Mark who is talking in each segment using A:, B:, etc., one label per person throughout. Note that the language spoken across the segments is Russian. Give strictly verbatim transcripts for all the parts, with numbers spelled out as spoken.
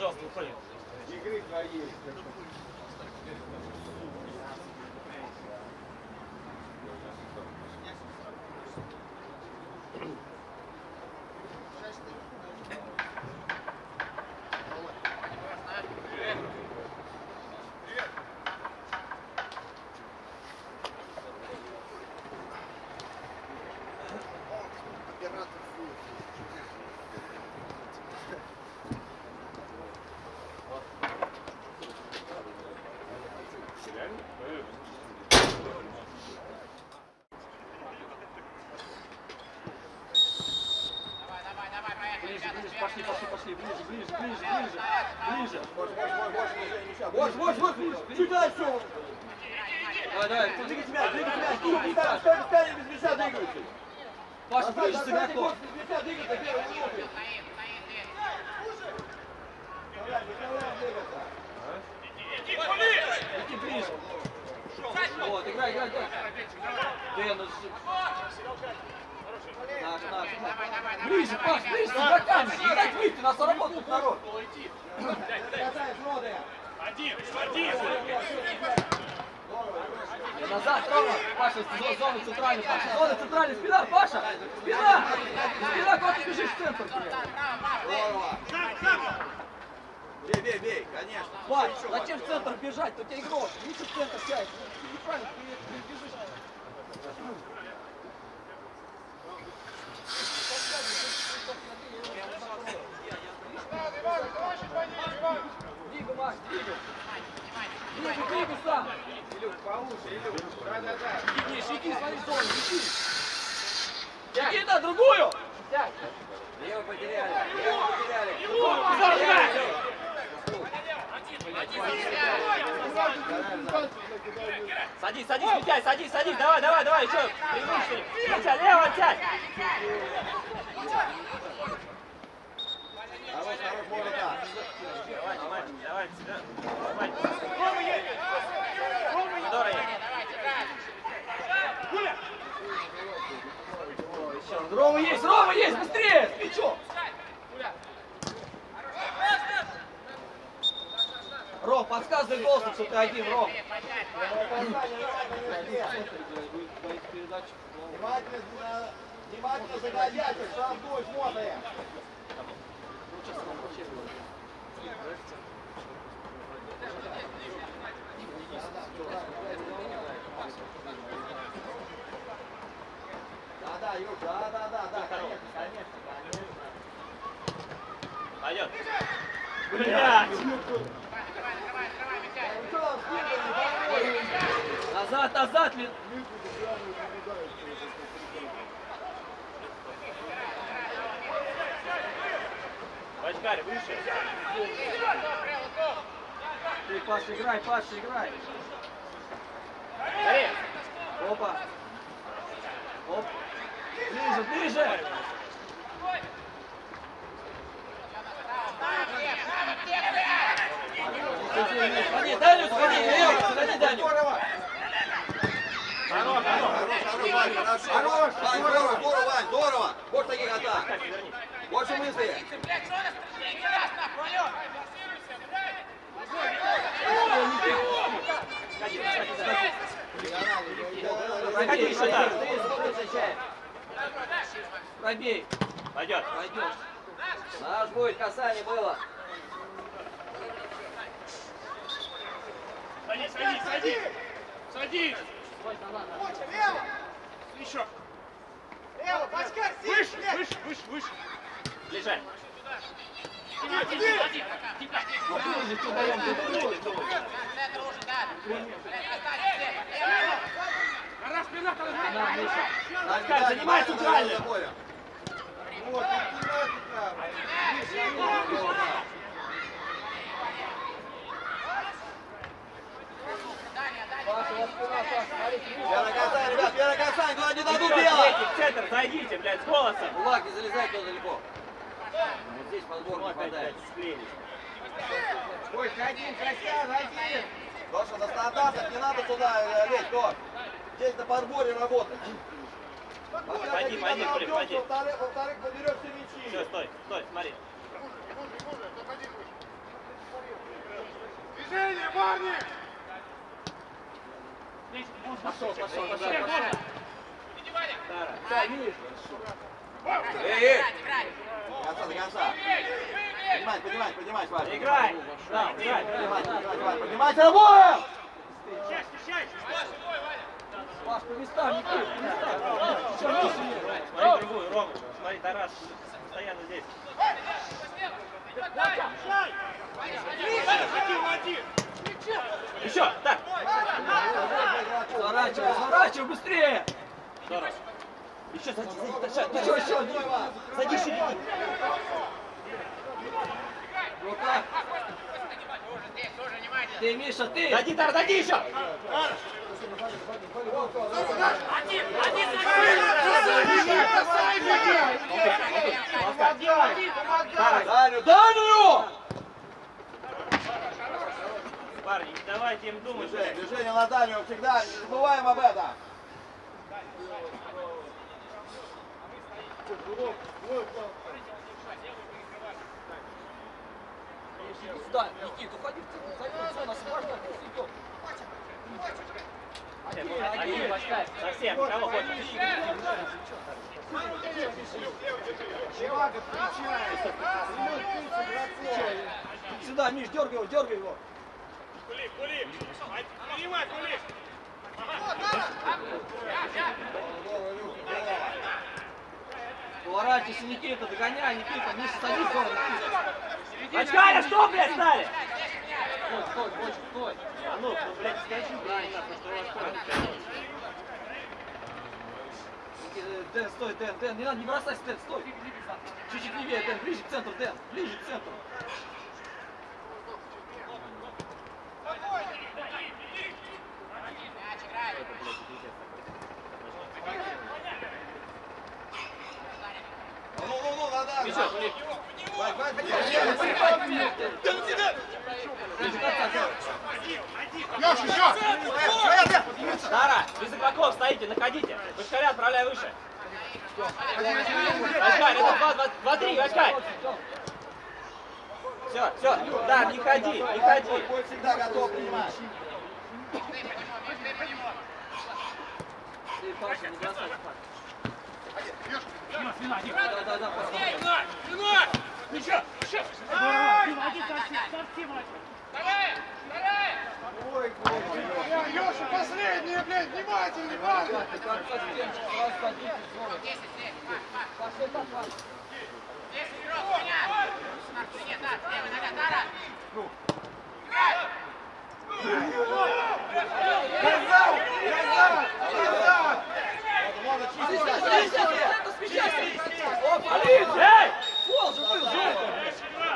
A: пожалуйста, выходи.
B: Игры твоей.
A: Пошли, пошли, пошли, ближе, ближе, ближе, ближе, ближе.
B: Вот, вот, вот, чуть дальше.
A: Давай, давай,
B: Двигайте мяч, двигайте мяч, стой, стой, стой, без мяча двигайся.
A: Паша, ближе с игроком.
B: Без мяча двигайся, первый минуты.
A: Иди ближе. Вот, играй, играй, играй. Дэн, ну... Наш, наш, наш. Ближе, Паш, ближе, с игроками. Не дать выйти, нас работает народ.
C: Один, один.
A: Назад, Рома. Паша, зона центральная, Паша. Зона центральная, спина, Паша. Спина. Спина, куда ты бежишь в центр?
B: Бей, бей, бей, конечно.
A: Паш, зачем в центр бежать? Тут у тебя игрок. Видишь, в центр сядь. Неправильно, ты бежишь. Двигай, Маш, двигай. Двигай, двигай сам.
B: Илюх, повыше, Илюх. Да-да-да.
A: Иди, иди, смотри, зону, иди. Иди на другую.
B: Лево потеряли, лево потеряли.
A: Садись, садись, Митяй, садись, садись, давай, давай, давай, еще. Преимущественно. Митяй, лево тянь.
B: Хорош, хорош, можно так.
A: Давай, давай, давай, сюда. Давай. Здорово. Рома есть, Рома есть, быстрее, с мячом. Ром, подсказывай голосом, что ты один, Ром.
B: Внимательно загоняйте, сам дуй, смотрим. Да, да, Юр, да, да, да, да, конечно, конечно, конечно.
A: Пойдет. Блядь! Назад, назад! Вачкарь, выше. Ты, Паша, играй, Паша, играй. Скорее. Опа. Оп. Ближе, ближе. Сходи, Даню, сходи, Лео, сходи, Даню. Хорош, хорош,
B: Хорош, здорово, здорово, Вань, здорово. Вот таких атак. Больше мысли.
A: Проходи еще так. Пробей. Пойдет. Пойдет.
B: Наш будет, касание было.
C: Садись, садись, садись. Садись. Еще.
D: Лево, Пашкар,
C: Выше, выше, выше, выше.
A: Лежать.
C: Раз, спина,
A: Оскар, занимай центральную.
B: Вот, Первое касание, ребят, первое касание, туда не дадут делать.
A: В центр, зайдите, блядь, с голосом.
B: Кулак, не залезай туда далеко. Вот здесь подбор не хватает. Ой, один, Костян, один. Тоша, до стандартов не надо туда лезть, Тош. Здесь на подборе работать.
A: Пойди, пойди, Колик, пойди.
B: Во-вторых, во-вторых, поберешь все мячи.
A: Все, стой, стой, смотри.
D: парни!
A: Пошел, пошел, пошел, пошел. Да, Миш.
B: Эй, эй! До конца, до конца. Поднимай, поднимай, поднимай, Ваня.
A: Играй. Да, играй.
B: Поднимай, поднимай, Ваня. Поднимайте обоим!
C: Встречай, встречай!
A: Паш, по местам, Никит, по местам. Еще Миша есть.
E: Смотри другую, Рома. Смотри, Тарас постоянно здесь.
C: Один, один!
E: Еще, так.
A: Разворачивай, разворачивай, быстрее.
E: Здорово. Еще сзади, сзади,
A: Еще, еще.
E: сзади, шире.
A: Вот так. Ты, Миша, ты.
E: Дади, Тар, дади еще.
B: Даню, Даню!
E: Парни, не давайте им думать.
B: Движение, движение на Даню всегда, не забываем об этом.
A: Сюда, Никит, уходи в центр, зайди, все, нас важно, идем.
E: Один, совсем, кого хочешь.
A: Сюда, Миш, дергай его, дергай его.
C: Кулик, кулик! Принимай, кулик!
A: Поворачивайся, Никита, догоняй, Никита, Миша, садись, Зора, Никита.
E: Очкаря, что, блядь, стали?
A: Стой, стой, больше, стой.
E: А ну, ну, блядь, скажи правильно, потому что у вас кровь.
A: Э, Дэн, стой, Дэн, Дэн, не надо, не бросайся, Дэн, стой. Чуть-чуть левее, Дэн, ближе к центру, Дэн, ближе к центру.
B: Ну, ну, ну, на Даню. Вань, Вань,
D: Леша, еще!
E: Тара, без игроков стоите, находите. Очкаря отправляй выше. Очкарь, это два, два, два, три, очкарь. Все, все, да, не ходи, не ходи.
B: Бой всегда готов принимать.
A: Ты, Паша, не бросай, Паша.
C: Спина, один!
A: Да, да, да, Паша.
C: Спина! Спина! Еще! Еще!
D: Леша, последняя, блядь, внимательнее, внимательно!
A: Ты как совсем, сразу садись, Зора. Пошли, Паша.
D: Назад! Назад! Назад!
A: О, Полин! Эй! Фол же был, желтый!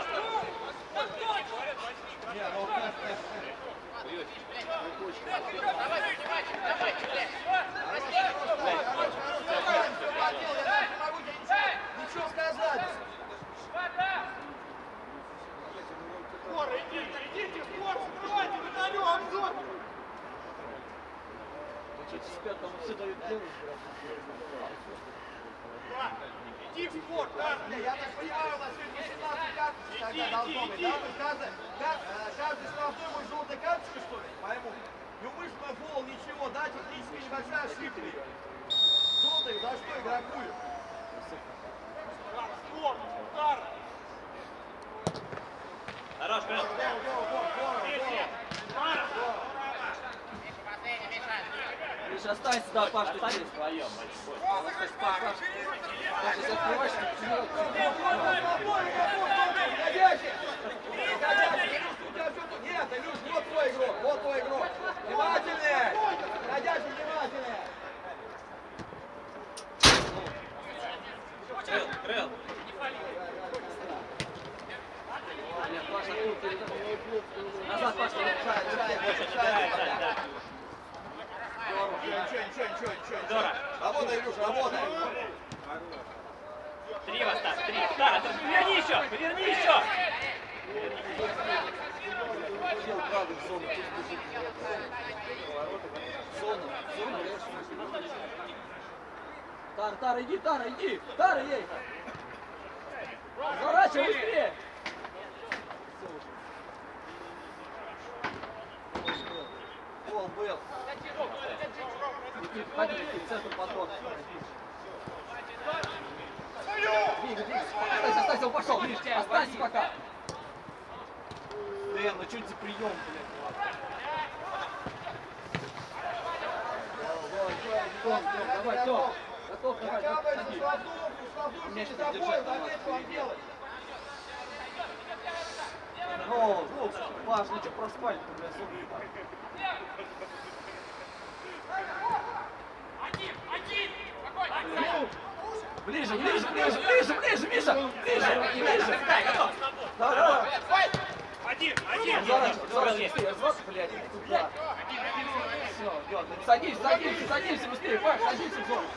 B: Ничего сказать.
C: Скоро идите, идите, скоро, закрывайте, выдалю обзор!
A: Что-то спят, там все дают делать.
C: Иди в спорт, да?
B: Я так понимаю, у нас сегодня семнадцать карточек тогда должно быть, да? То есть каждый, каждый, каждый штрафной будет желтой карточкой, что ли? Пойму. Неумышленный фол, ничего, да, технически небольшая ошибка. Желтый, за что игрокую?
C: Спорт, удар!
E: Хорош, Крыл.
A: Миша, останься, да, Паш, ты здесь.
E: Вдвоем,
A: Паш, Паш, Паш, если открываешь,
B: Нет, Илюш, вот твой игрок, вот твой игрок. Внимательнее! Ходячий, внимательнее!
E: Крыл, Крыл.
A: Паша, назад, Паш,
B: Чай, чай, больше
E: Да,
B: чай.
E: да, да.
B: Ничего, ничего, ничего, ничего.
E: Здорово.
B: Работай, Илюш, работай.
E: Три в осталось, три. Тара, ты поверни еще, поверни еще.
A: правый в зону, пусть бежит. Зона, зона, дальше. Тара, Тара, иди, Тара, иди! Тара, ей! Разворачивай быстрее! был. Ходи, в центр подход. Двигай, двигай. Останься, останься, он пошел. Останься пока. Дэн, ну что это за прием, блядь? Давай, Тём. Готов, давай.
B: Закапывайте слабдувку, слабдувку не забой, заметь, что он делает.
A: Ну, ну, Паш, ну что проспали, блядь, особо не так.
C: Один, один!
A: Ближе, ближе, ближе, ближе, ближе, Миша! Ближе, ближе! Да, да.
C: Один, один!
A: Разворот, блядь, туда. Все, идет. Садись, садись, садись быстрее, Паш, садись в зону.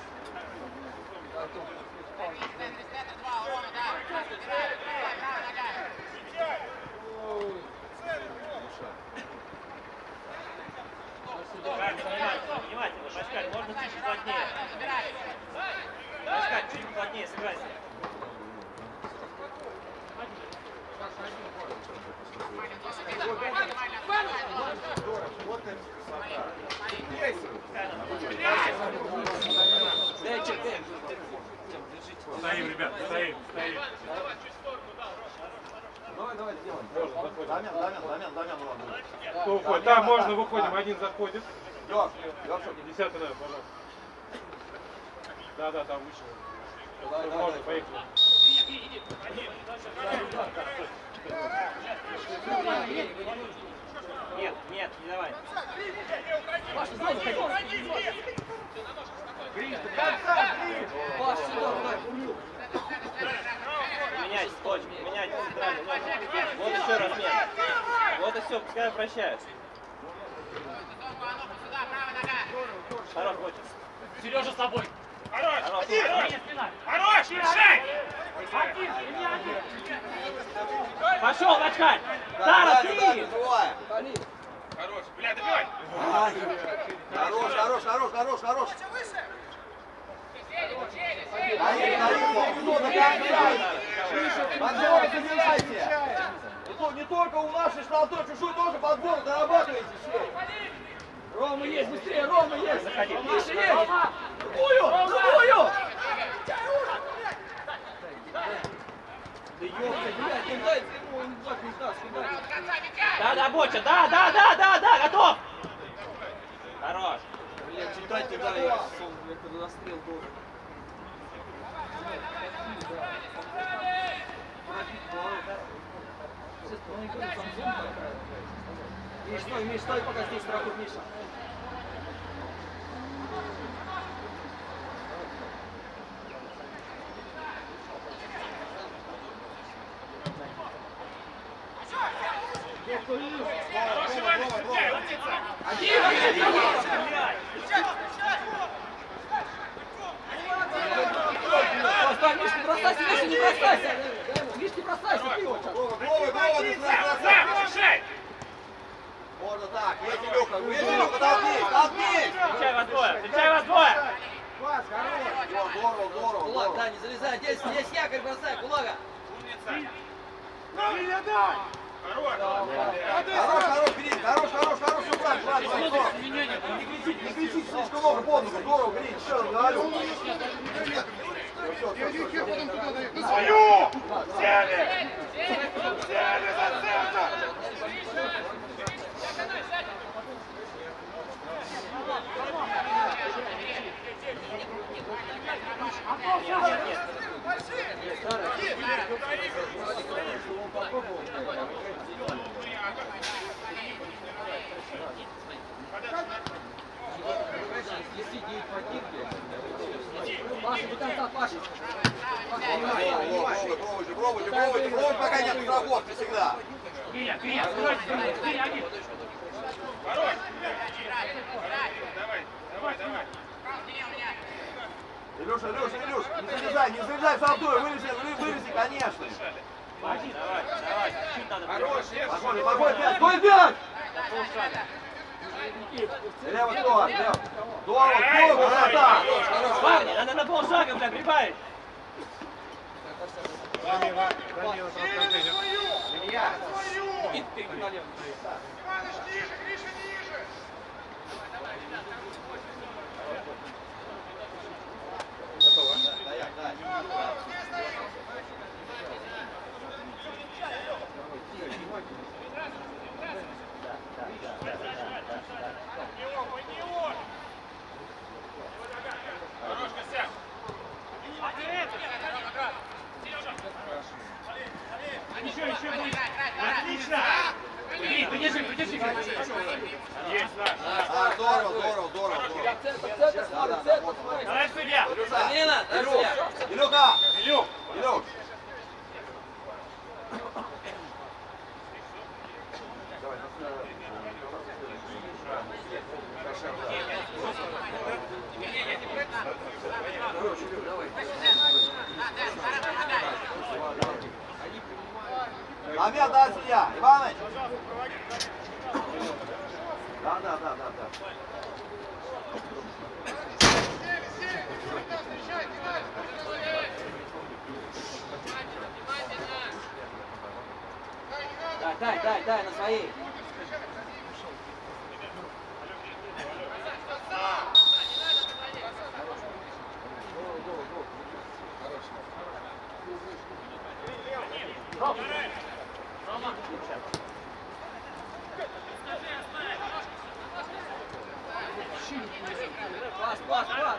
E: Внимательно, внимательно, Пашкаль, можно чуть плотнее. Пашкаль, чуть плотнее сыграйся.
C: Стоим, ребят, стоим, стоим.
A: Давай, давай, сделаем.
B: Дамян, Дамян, Дамян, Дамян, ладно.
C: Кто уходит? Да, можно, выходим, один заходит.
B: Лёш, Лёш,
C: Десятый, да, пожалуйста. Да, да, там выше. Можно, поехали.
E: Нет, нет, не давай.
A: Паша, зону, Паш, сюда, давай.
E: Меняйте, точку, меняйте центральный нож. Вот и все, размен. Вот и все, пускай обращают. Хорош, Ботис.
C: Сережа с тобой. Хорош,
E: Хорош,
C: один!
E: хорош.
C: Хорош, решай!
E: Пошел, Пашкаль! Тара, ты!
A: Пали.
C: Хорош, бля, добивай!
B: Хорош, хорош, хорош, хорош, хорош. Наик, наик, никто до конца. Подбор забирайте. Не то- Не только у нашей штрафной, чужой тоже подбор дорабатывайте.
A: Рома есть, быстрее, Рома есть.
E: Заходи.
A: Миша есть. Другую, другую. Да ёпта, блядь, не дай ему, он так не даст, не даст.
E: Да, да, Боча, да, да, да, да, да, готов! Хорош.
A: Блядь, читать не дай, я сон, блядь, когда настрел должен. Миш, стой, Миш, стой, пока здесь страхует Миша.
C: Хороший Ваня, встречай, умница!
A: Один, один, Просто, Миш, не бросайся, Миша, не бросайся! Миш, не бросайся, ты его сейчас!
B: Вова, Вова, Вова, ты
C: Сам, решай!
B: можно так, есть Илюха, есть Илюха, толкнись, толкнись!
E: Встречай вас двое, встречай вас двое!
B: Здорово, здорово, здорово,
A: Кулак,
B: здорово.
A: да, не залезай, здесь, здесь якорь бросай, Кулага!
C: Хорош!
B: Хорош, хорош, Грин, хорош, хорош, хорош, все правильно, правильно, здорово. Не кричите, не кричите слишком много под ногу, здорово, Грин, еще раз говорю. Все, все, все, все.
D: Потом туда дай.
C: На свою! Сели! Сели за центр!
A: Паша, до конца, Паша!
B: Пробуйте, пробуйте, пробуйте, пробуйте, пока нет страховки всегда.
C: Хорош! Давай, давай, давай!
B: Илюша, Илюша, Илюша, не залезай, не залезай в солдой, вылези, вы- вылези, конечно.
E: Давай, давай, чуть надо.
C: Хорош, Лев!
B: Пошли, пошли, пять, стой, пять!
E: Полшага.
B: Лево, кто? Лево. Здорово, здорово, красота!
E: Парни, надо на полшага, бля, прибавить.
C: Иваныч, ниже, Гриша, ниже!
B: Готово. Дай, дай.
C: Хорош, Костян. Еще, еще будет. Отлично. Придержи, придержи. Есть, да.
B: А, здорово, здорово, здорово, здорово.
A: Центр, центр, смотри, центр, смотри.
C: Давай, судья.
A: Замена, дай
B: Илюх,
A: судья.
B: Илюха,
C: Илюх.
B: Илюх. Момент, дай, судья. Иваныч. Да, да, да, да, да.
A: Дай, дай, дай, дай, на своей. Пас, пас, пас.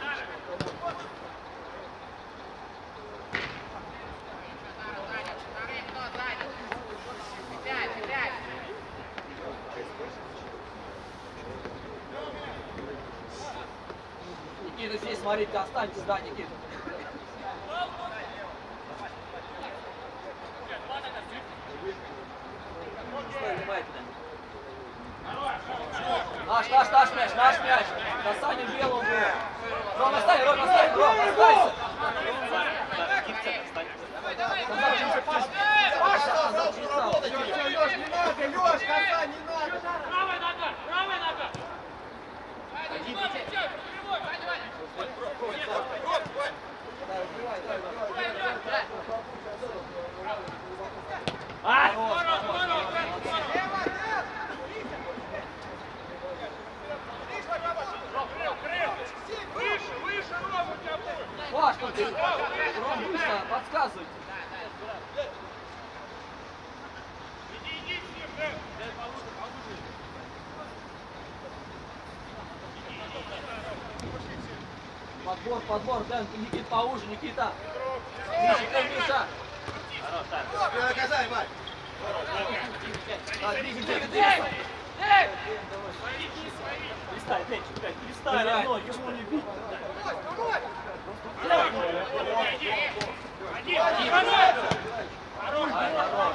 A: Никита, здесь смотрите, останьтесь, да, Никита. Стой внимательно. Наш, наш, наш мяч, наш мяч. Касание белого было. Ром, оставь, Ром, оставь, Ром, оставайся.
B: Паша, завтра работать. Лёш, не надо, Лёш, коса, не надо.
C: Правая нога, правая нога.
A: А!
C: Выше, выше, Рома, у тебя будет.
A: Паш, ну ты, Ром, быстро, подсказывай.
C: Иди, иди с ним, Дэн. Дэн, повыше, повыше.
A: Подбор, подбор, Дэн, Никит поуже, Никита. Миша, Миша.
B: Тебе наказание, мать.
A: А, двигай, двигай, двигай.
E: Перестань, Денчик, блядь, перестань, равно, чего не бить?
C: Иди, иди, хорош. Хорош,
A: Ай, хорош.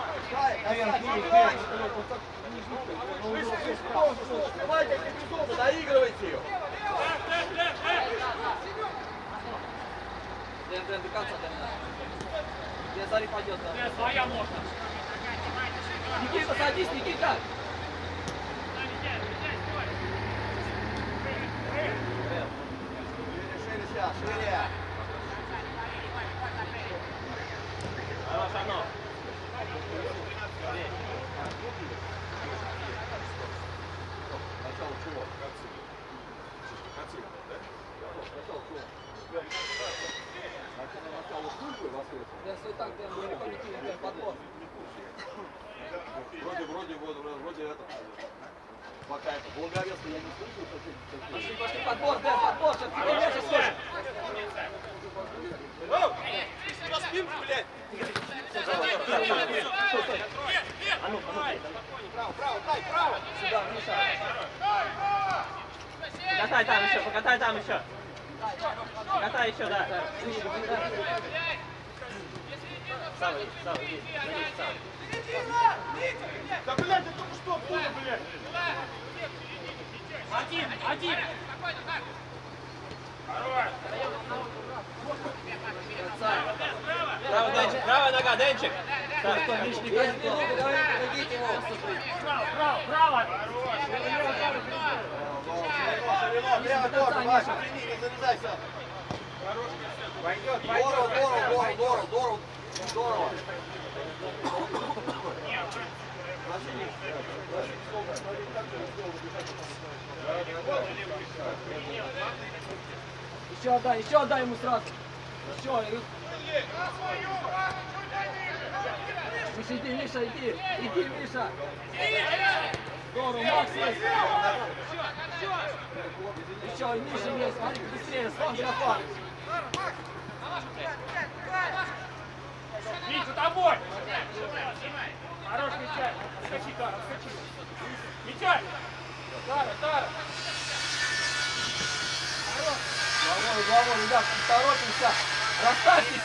B: Давайте, эпизоды, доигрывайте ее.
A: Дэн, Дэн, до конца, Дэн. Дэн, смотри, пойдет, да.
C: Своя можно.
A: Никита, садись, Никита.
B: Шире сейчас, шире.
E: Хорош, оно.
B: Начало чего? Начало службы воскресной.
A: Дэн, стой так, Дэн, далеко не кинь, Дэн, подбор.
B: Вроде, вроде, вроде, вроде это. Пока это Волговецкий я не слышал, что ты...
A: Пошли, пошли, подбор, Дэн, подбор, сейчас тебе мяч скажет.
B: На спинку, блядь!
E: А ну, помоги.
B: Право, право, дай, право!
A: Сюда, Миша.
E: Покатай там еще, покатай там еще. Покатай еще, да. Сава, Сава, иди, иди, Сава.
D: Да, блядь, это только что было, блядь.
C: Один, один. Хорош.
E: Правая, Денчик, правая нога, Денчик. Так,
A: Что, Миш, не гони ногу, давай, подойдите его.
C: Право, право, право.
B: Ширина, прямо тоже, Вася, прими, не залезайся. Пойдет, пойдет. Здорово, здорово, здорово, здорово, здорово.
A: Еще отдай, еще отдай ему сразу. Еще. Миша, иди, Миша, иди. Иди, Миша. Здорово, Макс есть. Еще, Миша есть. Смотри, быстрее, слон для фан.
C: Митя, тобой! Хорош, Митя! Скачи, Тара, скачи! Митя! Тара, Тара!
A: Головой, головой, ребят, торопимся. Расставьтесь.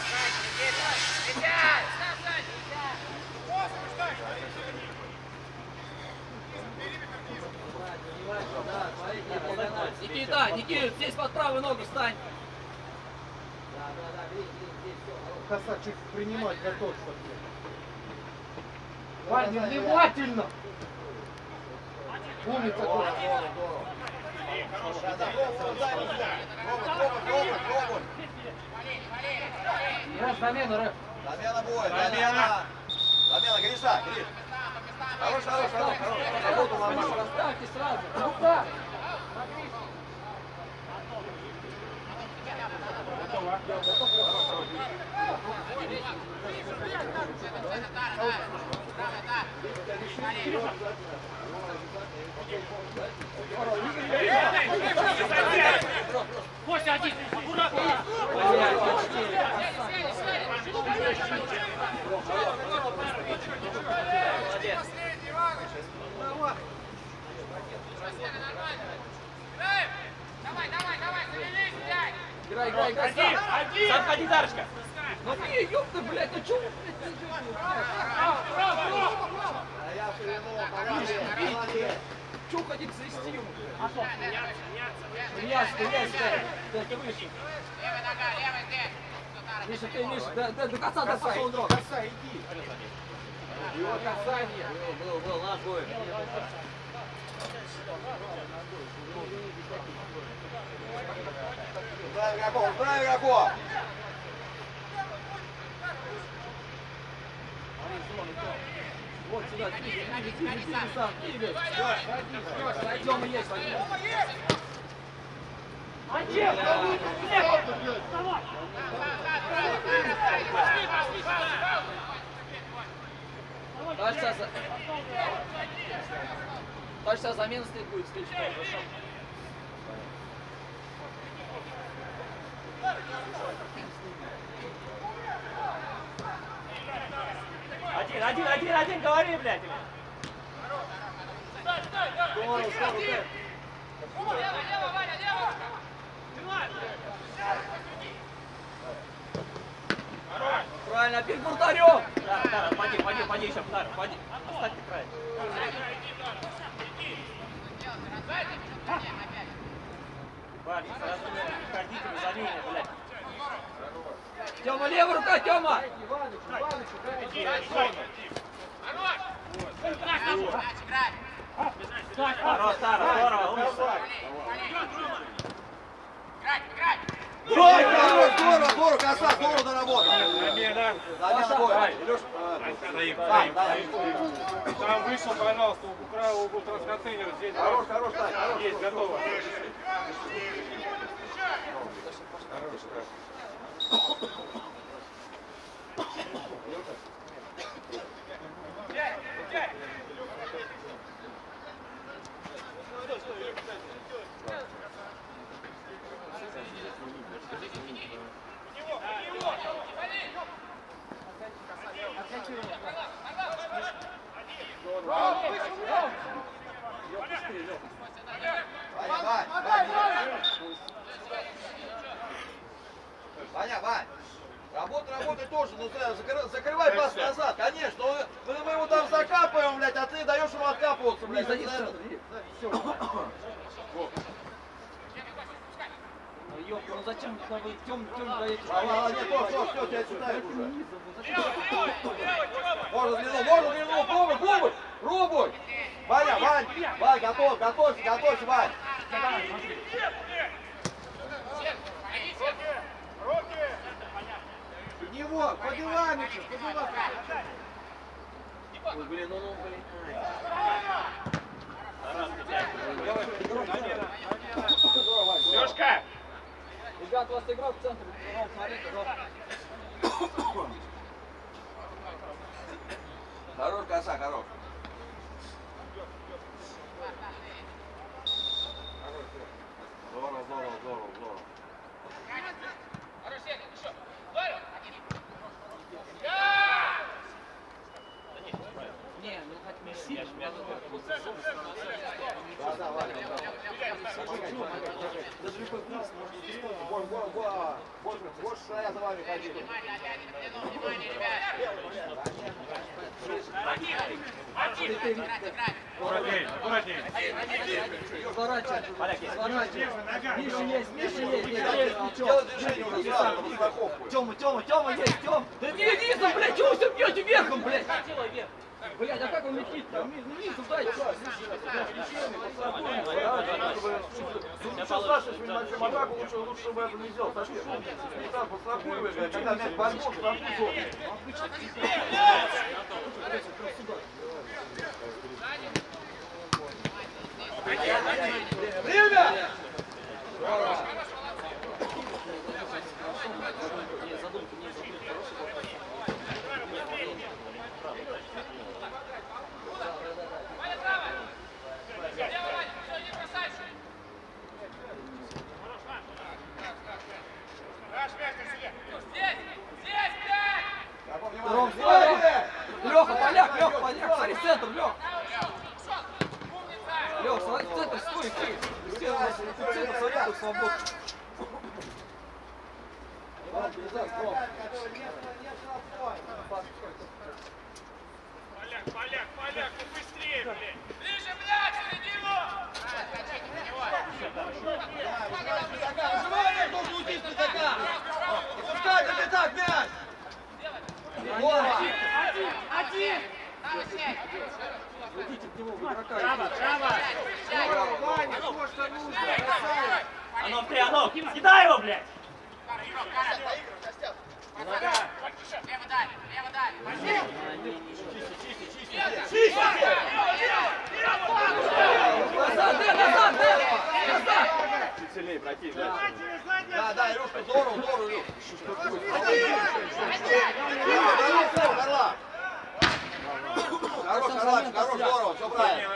A: Никита, Никита, здесь под правую ногу встань.
D: Красавчик принимать готов, что ли. Ваня, внимательно! Умница, Коля.
A: Рэп, замена, рэп.
B: Замена будет, замена. Замена, Гриша, Гриш. Хорош, хорош, хорош, хорош. Работу нормально.
A: Расставьте сразу. Рука.
C: Костя, один! Аккуратно!
A: Играй, играй, играй.
C: Один! Один!
E: Сам ходи, Дарочка!
A: Ну ты, ёпта, блядь, ну чё вы, блядь, не идёте?
B: А я ширину, молодец.
A: Чё хотите завести ему?
C: Меняться, меняться, меняться!
A: Меняйся, меняйся, да, ты выше. Миша, ты, Миша, да, да, до конца, до пошел дрон.
D: Коса, иди.
A: Его касание.
B: Был, был, был, наш будет. Ударь игроков, ударь игроков!
A: Вот сюда, двигай, двигай, двигай, двигай, сам, двигай. Тёма есть, Вадим.
C: Один! Давай!
A: Дальше сейчас... Дальше сейчас замена стоит будет, встреча.
E: Один, один, один, один, говори, блядь!
A: Здорово, здорово, правильно, опять вратарем!
E: Тара, Тара, поди, поди, поди еще, Тара, поди. Оставь ты край. Парни, сразу не ходите на замене, блядь.
A: Тёма, левая рука, Тёма!
E: Хорош, Тара, здорово, умница.
B: Ой, хорош, здорово, здорово, коса, здорово доработал.
C: Замена!
B: Замена будет. Илюш, сам, давай.
C: Там вышел, пожалуйста, у края угол трансконтейнера. Здесь
B: Хорош, хорош, Тань, хорош.
C: есть, готово.
B: Ваня, Вань, Ваня, Вань. Работа, работай тоже, ну закры- закрывай пас назад, конечно. Он- Мы, мы его там закапываем, блядь, а ты даешь ему откапываться, блядь.
A: Садись,
B: Это-
A: садись. Ёпта, ну зачем вы тём, тём даете?
B: А, а, нет, все, все, все, тебя читают уже. Можно взглянул, можно взглянул, пробуй, пробуй, пробуй. Ваня, Вань, Вань, готов, готовься, готовься, Вань.
D: В него, под Иваныча, под Иваныча.
A: Ой, блин, ну, ну, блин.
C: Лёшка!
A: Ребят, у вас игрок в центре. Смотрите, пожалуйста.
B: Хорош, коса, хорош. Здорово, здорово, здорово, здорово.
A: Не, ну хоть Месси.
B: Да, да, ладно, даже любой класс может сделать. Вот, вот, вот, вот, вот, что я за вами ходил.
C: Аккуратней, аккуратней.
A: Сворачивай, сворачивай. Миша есть, Миша есть.
B: Делай движение уже сразу, на страховку.
A: Тёма, Тёма, Тёма есть, Тём. Да не низом, блядь, чего вы все бьете верхом, блядь? Блядь, а как он летит там? Низом дайте.
B: Сейчас спрашиваешь меня большим атаку, лучше, лучше, чтобы я это не сделал. Сашка, не так подстрахуешь, когда мяч поймут, штрафную зону. Время!
A: Ром, Леха, поляк, Леха, поляк, смотри, центр, Лех. Лех, смотри, центр, стой, ты. Все у нас центр, смотри, тут свободно.
C: Поляк, поляк, поляк, ну быстрее, блядь.
F: Ближе, блядь, в середину!
B: Внимание, должен уйти с пятака! Не пускай на пятак мяч!
F: Один! Один!
A: Идите к нему, в игрока.
C: Право, право.
E: Оно, ты, оно! Съедай его, блядь!
F: Лево дай, лево дай!
A: Назад, Дэн, назад, Дэн! Назад!
B: Чуть сильнее пройти, да? Да, да, Илюшка, здорово, здорово, Илюш. Один! Один! Орла! Хорош, Орлач, хорош, здорово, все правильно.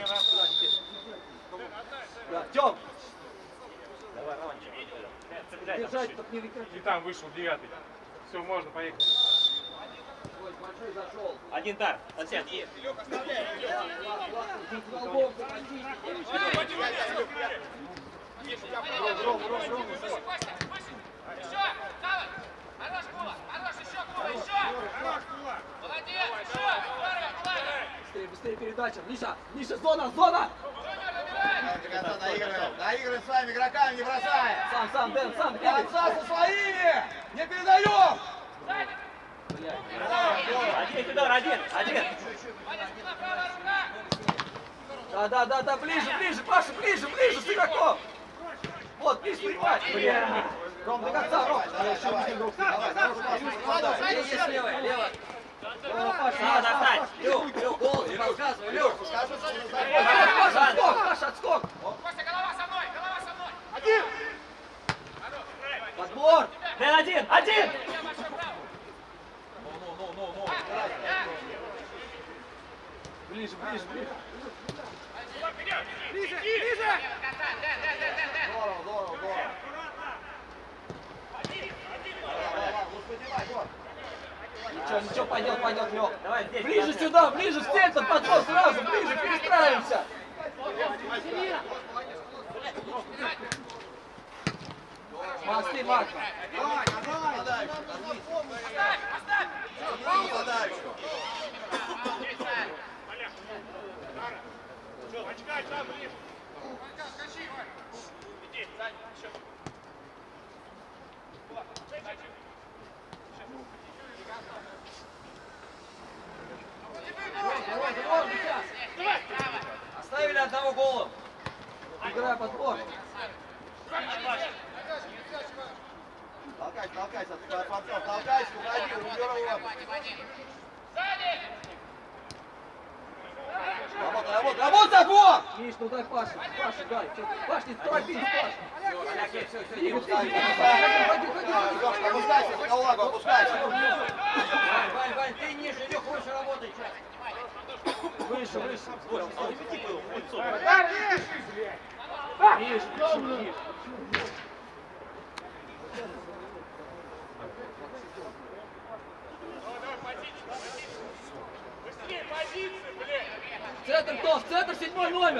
A: Тём,
E: Давай, Романчик. Цепляй там
A: держать,
E: чуть-чуть.
A: чтоб не выкрутить.
C: И там вышел девятый. Все, можно, поехали.
A: Большой зашел.
E: Один дар, совсем.
A: Голубом, Ром, Ром, Ром, Ром.
F: Еще! Давай! Хорош, Кула! Хорош, еще, Кула, еще! Молодец! Еще! Здорово, Кула!
A: Быстрее, быстрее передача. Миша, Миша, зона, зона!
B: Ребята, наигрываем, наигрываем с вами игроками, не бросаем.
A: Сам, сам, Дэн, сам,
B: До
A: бегай.
B: конца со своими! Не передаем!
E: Один, удар, один, один.
F: Правая рука!
A: Да, да, да, да, ближе, ближе, Паша, ближе, ближе, с игроком. Вот, Миш, принимай. Бля. Ром, до конца, Ром. Есть, есть левая, левая. О, Паша,
E: Надо достать.
A: Люк, Люк, голос, подсказывай, Люк. Паша, отскок, Паша, отскок.
F: Костя, голова со мной! Голова со мной!
B: Один!
A: Подбор.
E: Дэн, один, один.
A: Ближе, ближе, ближе.
F: Ближе! Ближе! Дэн, Дэн, Дэн, Дэн, Дэн!
B: Здорово, здорово, здорово.
A: Ничего, ничего, пойдет, пойдет, Лёх.
E: Давай здесь.
A: Ближе сюда, ближе в центр, подбор сразу, ближе, перестраиваемся. Макс, ты, Макс.
B: Давай, давай, давай.
F: Оставь! Оставь!
B: Задачу.
C: Очкай, там ближе.
F: Скачи, Вань!
C: Иди, сзади, еще.
A: Оставили одного гола. Играй подбор.
B: Толкайся, толкайся, от партнеров, толкайся, уходи, уберу его.
F: Сзади!
B: Работай, работай, работай, Бог!
A: Миш, ну дай Паше, Паше, дай. Паш, не торопись, Паш.
B: Лешка, опускайся, Николагу, опускайся.
A: Вань, Вань, Вань, ты ниже, Илюх, выше работай. Выше, выше. Миш, Миш.
C: Быстрее позиции, блядь!
A: В центр кто? В центр седьмой номер.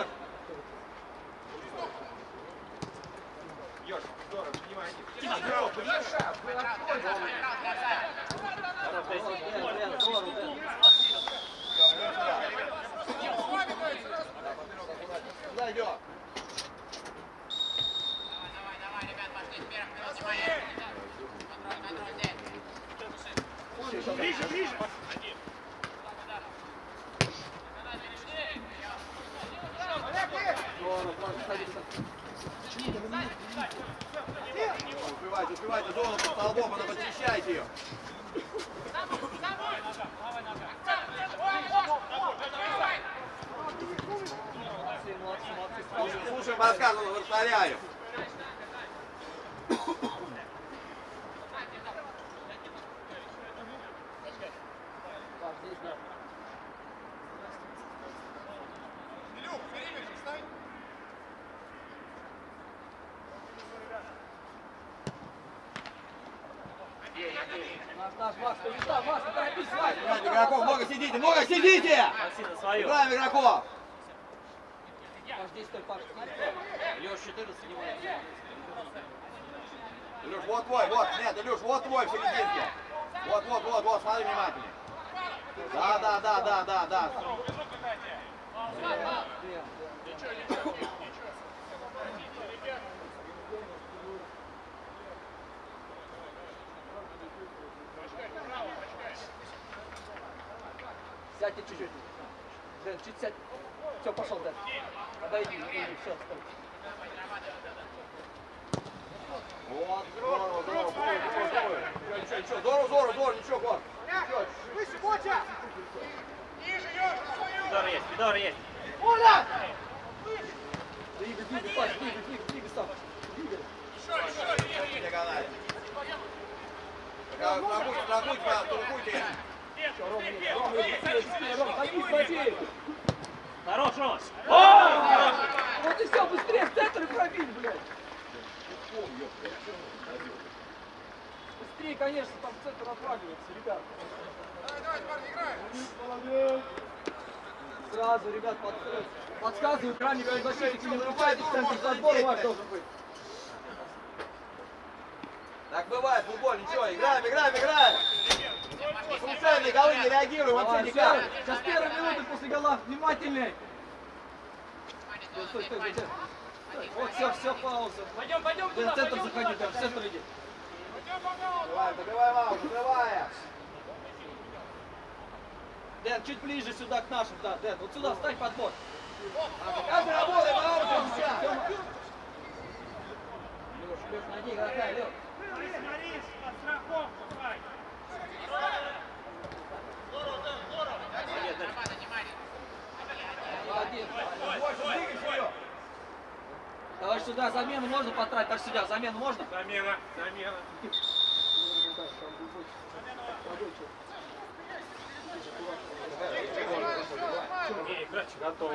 D: Ёж, здорово, внимание.
B: Куда идет?
C: Ближе, ближе!
B: Успевайте, успевайте, зону под столбом, она подчищайте ее. Слушаем по рассказу, повторяю.
A: Наш, наш, Макс, ты сюда, Макс, не торопись, Вань.
B: Играйте, игроков, много сидите, много сидите!
E: Спаси на свою.
B: Играем игроков!
A: Паш, здесь стой, Паш. Лёш, четырнадцать снимает.
B: Илюш, вот твой, вот, нет, Илюш, вот твой в серединке. Вот, вот, вот, вот, смотри внимательно. Да, да, да, да, да, да.
A: Сядьте чуть-чуть. Дэн, чуть сядь. Все, пошел, Дэн. Подойди, иди, все, стой.
B: Вот, здорово, здорово, здорово, здорово. Ничего, ничего, здорово, здорово, здорово, ничего, Гор.
D: Выше, Ботя!
E: Федор есть, Федор есть.
D: Оля!
A: Двигай, двигай, Паш, двигай, двигай, двигай сам. Двигай.
B: Диагональ. Страхуйте, страхуйте, страхуйте.
A: Все, Ром, нет, Ром, нет, Ром, ходи, ходи.
E: Хорош, Рома. О!
A: Вот и все, быстрее в центр и пробить, блядь. Быстрее, конечно, там в центр отваливается, ребят.
C: Давай, давай, парни, играем!
A: Сразу, ребят, подсказывают. Подсказывают, ранее говорят, защитники не врубайтесь, центр забор ваш должен быть.
B: Так бывает, футбол, ничего, играем, играем, играем. Случайные голы не реагируем, вообще
A: Давай,
B: никак.
A: все. Сейчас первая минута после гола, внимательней. Стой, стой, стой, стой. Вот, все, все, пауза.
F: Пойдем, пойдем
A: Дэн,
F: туда,
A: в центр
F: пойдем
A: заходи,
F: туда,
A: Дэн, в центр иди.
B: Давай, добивай маму, добивай.
A: Дэн, чуть ближе сюда к нашим, да, Дэн, вот сюда, встань под бок. Каждый работает, работает, сейчас. Леш, Леш, найди игрока, Леш.
C: Смотри, смотри, подстраховка, Вань!
A: Молодец.
B: Больше двигайся ее.
A: Давай сюда, замену можно потратить, аж сюда, замену можно?
C: Замена, замена.
E: Не, играть готово.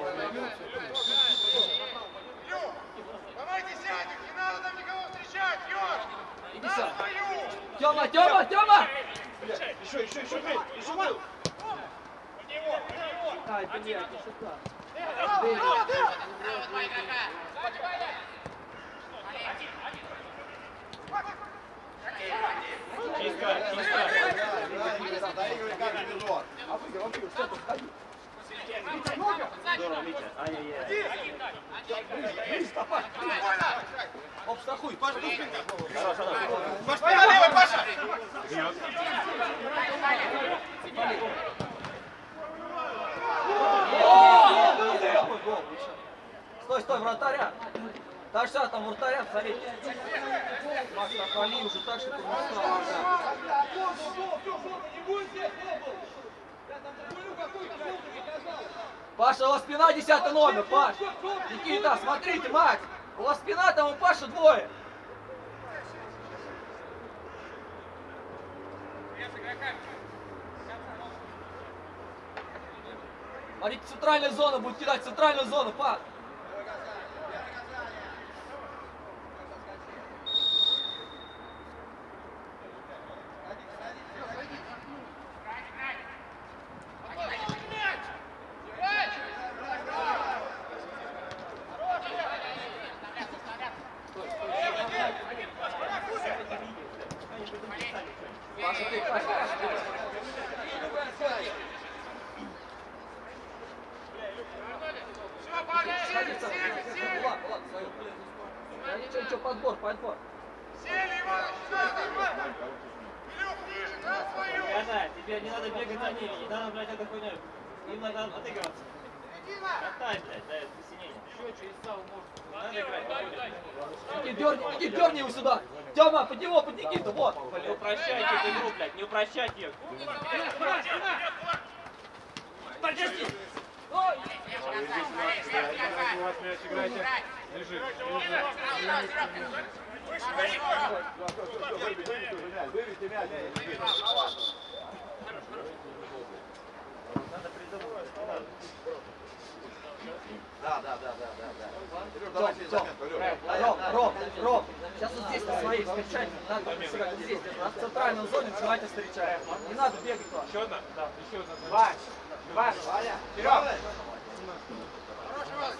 C: Давайте сядем, не надо там никого встречать, Ёж!
A: Иди сам. Тёма, Тёма, Тёма!
D: Еще, еще, еще, блядь, еще был!
C: Под него, под него!
A: Ай, блядь, не сюда.
E: Чисто, чисто.
B: Доигрывай как эпизод.
A: А вы, вообще, в центр сходи.
E: Здорово, Митя. Ай-яй-яй.
A: Ближе, Паш, оп, страхуй, Паш, ближе.
E: Хорош, хорош.
D: Паш, твоя левая, Паша!
A: Какой гол, вы чё? Стой, стой, вратаря. Да что там, вратаря, смотри. Макс, отвали уже так, чтобы он не стал.
B: Не будет здесь, не был. Я там за какую-то желтую показал.
A: Паша, у вас спина десятый номер, Паш. Никита, смотрите, Макс. У вас спина, там у Паши двое. Смотрите, центральная зона будет кидать, центральную зону, Паш. Паша, ты, Паша, Паша, ты. Сходи, сам. Влад, Влад, свою. Да ничего, ничего, подбор, подбор.
C: Сели, Иваныч, надо, Иван! Илюх, ниже, на свою!
E: Граждан, тебе не надо бегать за ними, не надо, блядь, эту хуйню. Им надо отыгрываться. Отдай, блядь, да, это посинение. Еще через сал можно. Надо играть,
A: Никит, дерни, Никит, дерни его сюда. Тёма, под него, под Никиту, вот.
E: не упрощайте эту игру, блядь, не упрощайте ее.
A: Подожди. Ой.
B: Выведите мяч.
E: Надо придумывать, не надо.
B: Да, да, да, да, да, да. Серёж,
A: Тём,
B: давайте
A: Тём,
B: заметку, Лёш.
A: Ром, Ром, Ром, сейчас вот здесь на своей встречайте, не надо вот здесь, а в центральную зону давайте встречаем. Не надо бегать туда.
D: Еще одна? Да, еще одна.
A: Вань, Вань,
B: Ваня,
A: вперед!
C: Хороший, Иваныч!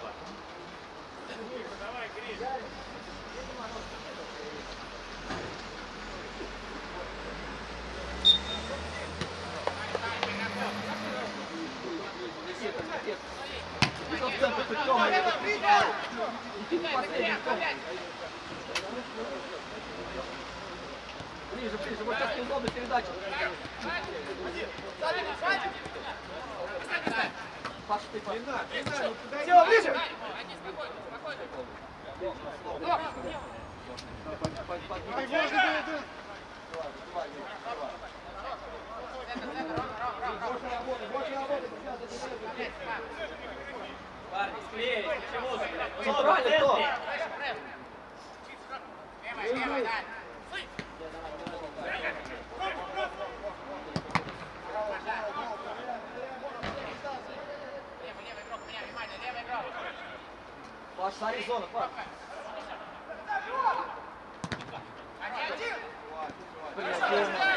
A: Никита, Никита. Никита в центр, ты Тёма. Никита, последний, Тёма. Ближе, ближе, вот сейчас неудобно передача. Паша, ты, Паша. Тёма, ближе!
E: Парни, склеились, почему же, блядь? Ну,
A: Центральный
E: в
A: кто?
E: центре.
F: Левой, левой, дай. Левый, левый игрок, меня, внимание, левый игрок.
A: Паш, смотри, зона, Паш.
F: Один.
A: Блин, Тёма.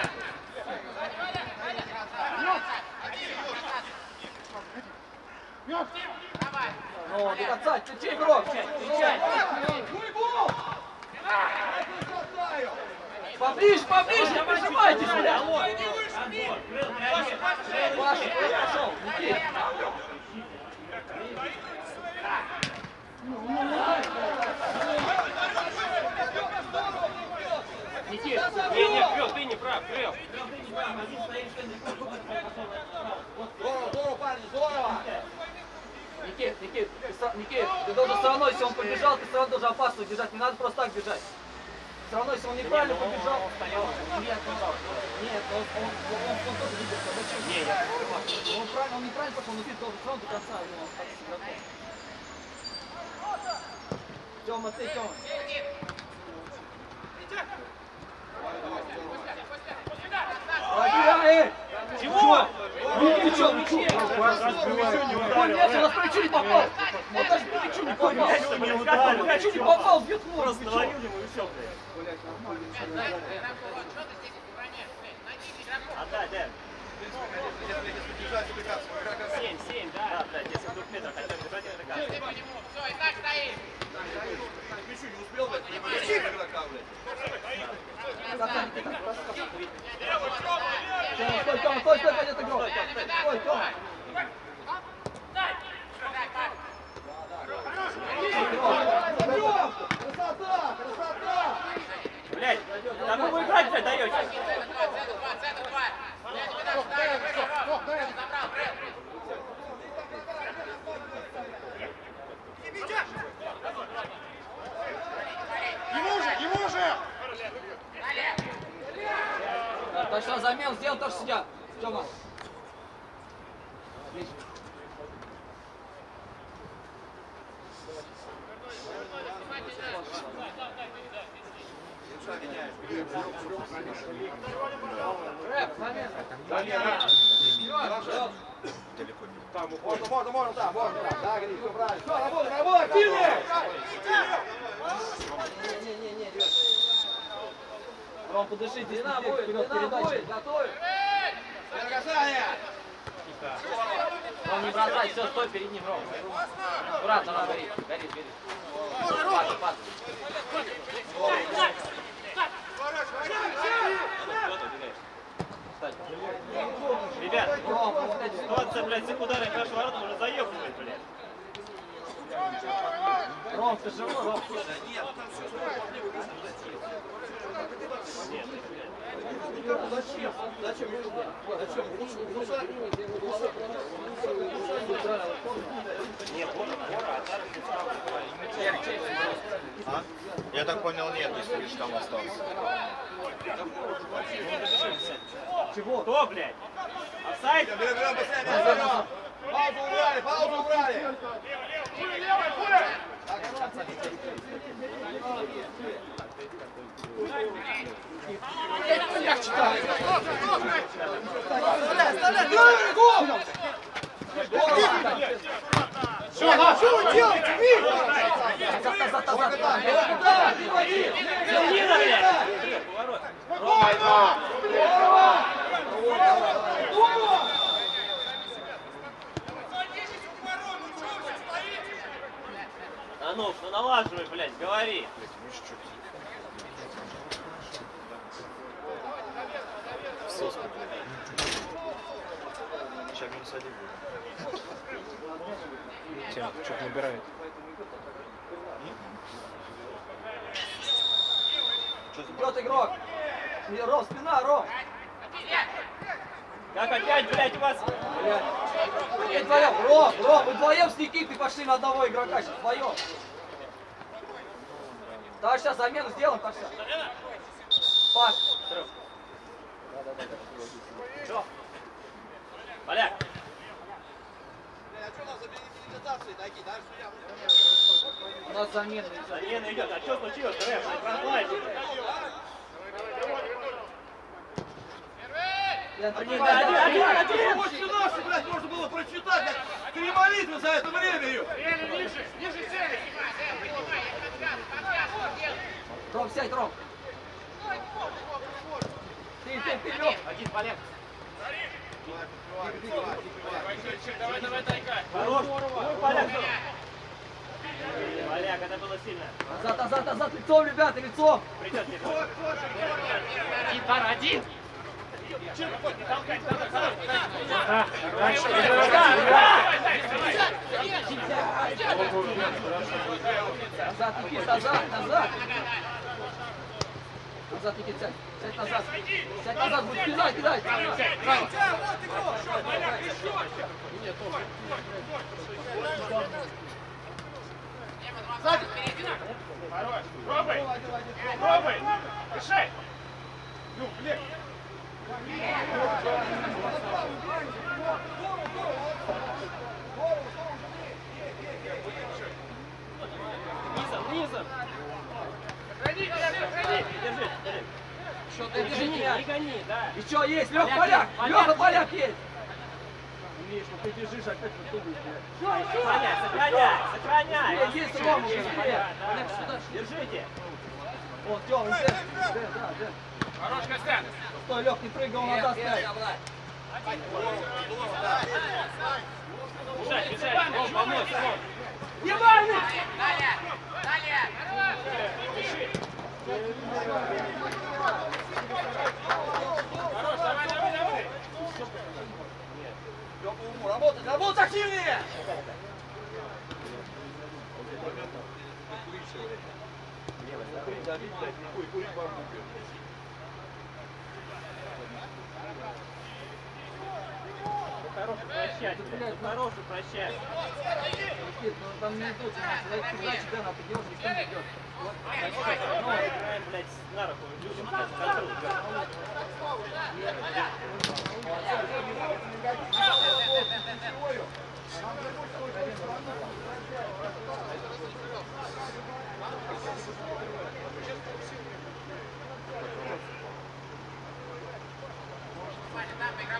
F: Давай.
A: Ну, до конца, чуть-чуть игрок, встречай. Поближе, поближе, прижимайтесь, блядь.
E: Отбор, крыл, прячь.
A: Паша, ты пошел, Никит.
E: Никит, не, не, крыл, ты не прав, крыл.
B: Здорово, здорово, парни, здорово!
A: Никит, Никит, ты, сра- Никит, ты должен все равно, если он побежал, ты все равно должен опасно бежать, не надо просто так бежать. Все равно, если он неправильно побежал... Нет, он, нет, он, он, он, он тоже двигается. Зачем?
E: Не, я
A: Он, правильно, он неправильно пошел, но ты должен все равно до конца его остаться с игроком. Тёма, ты, Тёма. Пробегай!
E: Чего?
A: Ты чё, ты чё? Он мяч, он нас по мячу не попал! Он даже по мячу не попал!
E: не ударил.
A: По мячу не попал, бьет в ногу!
E: Просто
A: ты чё?
E: наловил ему и все, блядь. Отдай, Дэн.
B: Если, если бежать, убегаться, мы игрока
E: Семь, семь, да. Да, блядь, если в двух метрах хотя бы бежать, это как.
F: Ты по нему, все, и так стоит.
B: к мячу не успел, блядь, не было игрока, блядь.
A: Тёма, стой, Тёма, стой, стой, пойдет игрок! Стой, Тёма!
B: Красота, красота!
E: Блядь, да вы играть, блядь, даете?
F: Центр два, центр два, центр два. Я тебе дам, дай, Ром, забрал, Бред.
C: Ему же, ему же!
A: Точно замен сделал, тоже сидят. Тёма. Рэп, момент.
B: Там, можно, можно, можно, да, можно, да, да, Гриш, все правильно. Все, работай, работай, активнее!
A: Не-не-не, Ром, подышите,
B: Длина
A: вперед,
B: будет, длина
A: передача.
B: будет, готовь! Касание!
A: Ром, не бросай, все, стой перед ним, Ром. Аккуратно, Ром, горит, горит, горит. Пас, пас.
E: Ребят, ситуация, блядь, с их ударами в наши ворота уже заебывает, блядь.
A: Ром, ты живой, Ром?
B: Зачем? Зачем? Зачем?
G: А? Я так понял, нет, если лишь там остался.
A: Чего?
E: Кто, блядь? Офсайд?
B: Берем, берем, быстрее, берем, берем! Паузу убрали, паузу убрали!
C: Левый, пуля!
A: Я читаю.
C: Что, да, что вы делаете, Вик?
A: Назад, назад, назад.
E: Середина, блядь!
C: Спокойно!
E: А ну, ну налаживай, блядь, говори.
G: Сейчас минус один будет.
H: Тя, что-то набирает.
A: Идет игрок. Ром, спина, Ром.
E: Как опять, блядь, у вас?
A: Вы вдвоем, Ром, Ром, вы вдвоем с Никитой пошли на одного игрока, сейчас вдвоем. Так, сейчас замену сделаем, так сейчас. Пас.
E: Что? Поляк.
A: У нас замена идет.
E: Замена идет. А что случилось? Рэп, блядь, прохладите. Один, да, один, один, один.
B: Очень наши, блядь, можно было прочитать, блядь, три молитвы за это время ее.
C: Ниже, ниже сели!
A: Ром, сядь, Ром. Ты, ты, вперед.
E: Один, поляк.
C: Давай, давай, тайкай!
E: Хорош. Ой, поляк. Поляк, это было сильно.
A: Назад, назад, назад, лицом, ребята, лицом.
E: Придет тебе.
F: Один, пара, один.
A: Назад, Никит, назад, назад. Назад, Никит, сядь. Сядь назад. Сядь назад, будь кидай, кидай. Право.
F: Сзади, середина.
C: Хорош! Пробуй! Пробуй! Решай! Ну, блядь!
E: Низом, низом.
F: Сохрани, сохрани.
E: Держи, держи.
A: Еще ты держи меня.
E: Не гони, да.
A: Еще есть, Леха Поляк. Леха Поляк есть. Миш, ну ты бежишь опять в итоге, блядь.
E: Сохраняй, сохраняй, сохраняй.
A: Есть, есть, Рома, быстрее.
E: Да,
A: Олег,
E: да.
A: сюда.
E: Держите.
A: Вот, Тём, Дэн, Дэн, да, Дэн.
F: Хорош, Костян.
A: Стой, Лех, не прыгай, он отдаст мяч.
E: Бежать, бежать. Ром, помочь, Ром.
A: Ебальный!
F: Далее, далее. Хорош, давай, давай, давай.
B: Работать, работать активнее!
E: Хороший прощать, блядь. Хороший прощать.
A: Никит, ну там не идут, иначе Дэн отойдешь, никто не идет.
E: Играем, блядь, на руку. Людям, блядь, контроль.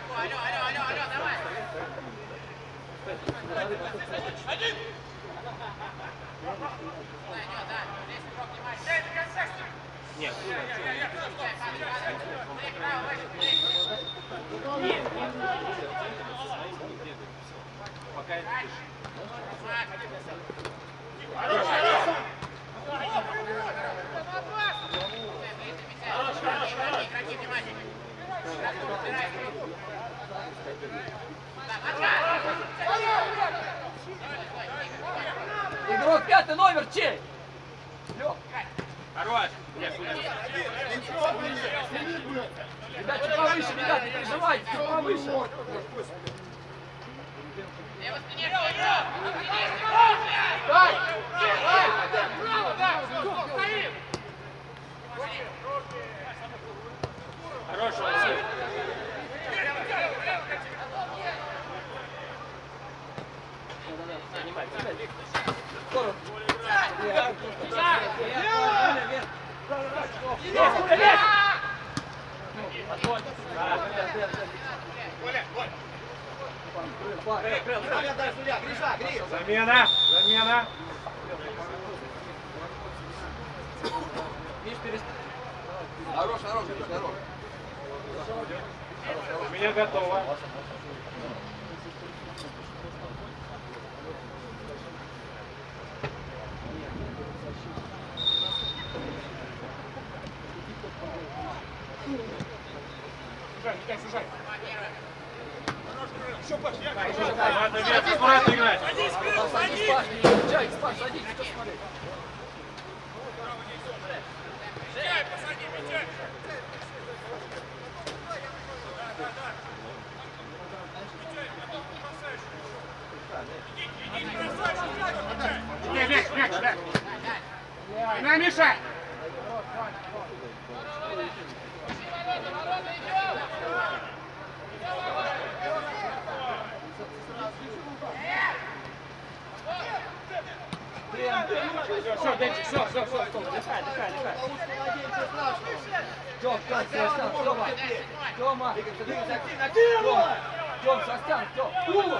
F: Алло, алло, алло, алло, давай. Один. Да, идет, да. Здесь игрок внимательно.
E: Нет,
F: Нет,
E: пока это
F: игроки внимательно.
A: Игрок пятый номер, чей? Лёг.
E: хорош.
A: Ребят, чуть повыше, ребят, не переживайте, чуть повыше.
F: Лево спине, игрок!
C: Дай! Дай! Право, да! Стоим!
E: Хорош, Василий. Занимай, занимай.
A: Здорово.
D: Замена! Замена!
A: Миш, перест...
B: Хорош, хорош, хорош.
D: У меня готово. Сужай, Николай, сужай. Еще пошли.
E: Ладно, Вет, аккуратно играть.
A: Садись, Паш, не включай, Паш, садись, что смотреть.
C: Мяч, мяч, мяч, мяч. На, Миша! Все, все, Денчик, все, все, все, стоп.
E: Дыхай, дыхай, дыхай.
A: Тём, Тём, Состян, Тёма. Тёма. Тём, Тём, Состян, Тём.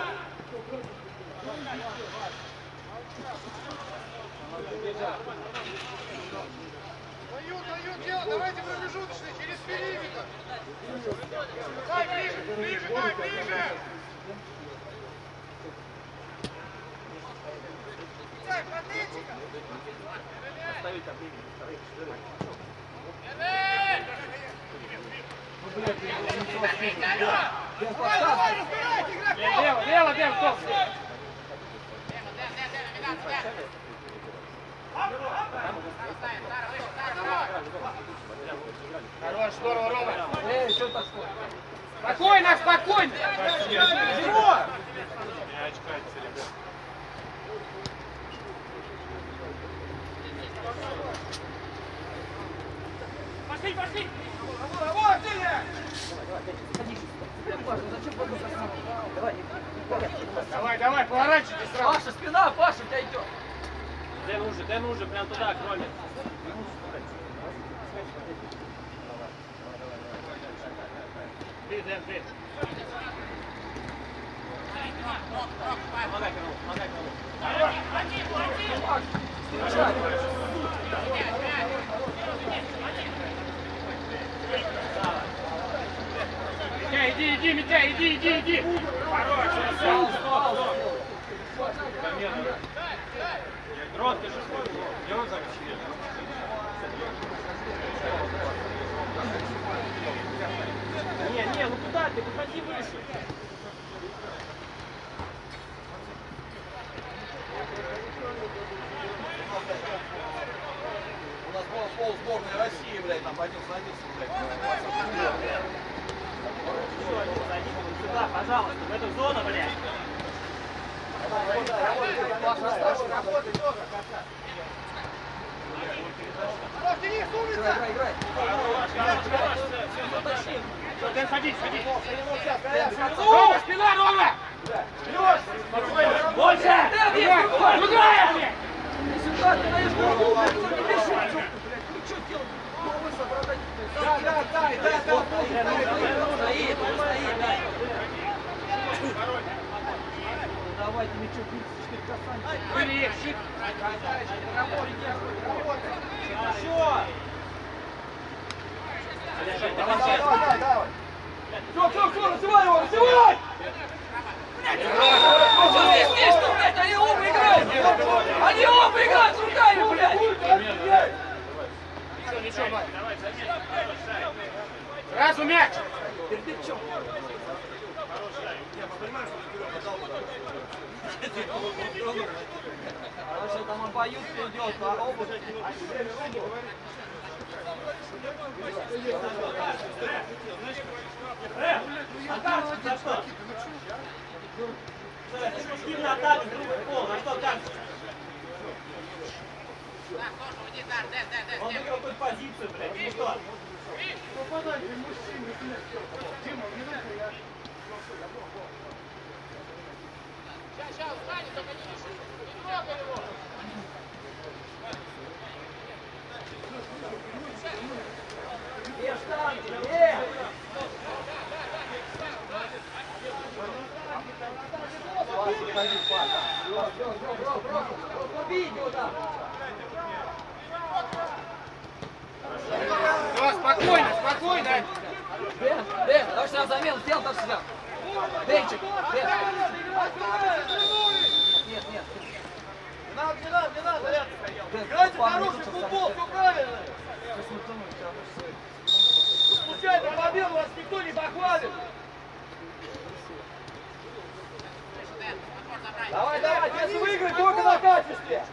C: Дают, дают дело, давайте промежуточный, через периметр. Дай ближе, ближе, дай ближе. Дай, протычика.
E: Оставить объявление.
C: Лево, лево, лево, стоп. Хорош, здорово, Рома.
A: Эй, что такое?
C: Спокойно, спокойно. Чего?
E: Мяч катится, ребят.
C: Пошли, пошли. Давай, давай, поворачивайтесь сразу.
A: Паша, спина, Паша, у тебя идет.
E: Дэн уже, Дэн уже, прям туда, к Роме. Ты, Дэн, ты. Помогай, Кирилл, помогай, Кирилл.
A: Встречай.
C: Митя, иди, иди, Митя, иди, иди, иди. Хорош,
A: Фаул, фаул.
E: Замена. Рот, ты же свой. Где он закричит? Не, не, ну куда ты? Выходи выше.
B: У нас был пол сборной России, блядь, там один садился, блядь.
E: Сюда, пожалуйста, в эту зону, блядь.
C: Хорош, Денис, умница.
A: Играй, играй, играй.
C: Все, Дэн, садись, садись. Рома, спина, Рома.
E: Больше!
C: Туда, туда, блядь.
A: Сюда, ты даешь голову, блядь, не бежишь. Ты что делаешь? Да, да, да, да, да. Стоит, он стоит, да. Были, щит.
E: Еще!
B: Давай, давай, давай, давай. Все, все, все, развивай его, развивай!
A: Что здесь смешно, блядь? Они оба играют! Они оба играют с руками, блядь!
C: Сразу мяч!
A: Пердячок. Короче, там обоюд идет, а оба...
E: Спортивная атака, другой пол, на что карточка? Он выиграл какую-то позицию, блядь, или что?
F: Сейчас, сейчас, встань, только не не трогай его.
A: Где штанги? Где? Побить там!
C: Все, спокойно, спокойно!
A: Дэн, Дэн, давай сюда замену, сделай так сюда! Денчик, Дэн! Нет, нет,
B: Не надо, не надо, не надо, ребят.
A: Дэн,
B: Играйте
A: парни
B: хороший
A: тут
B: футбол,
A: совсем.
B: все правильно.
A: Сейчас мы тянем, сейчас
B: Случайно победу вас никто не похвалит. Давай, давай, если выиграть, только на качестве.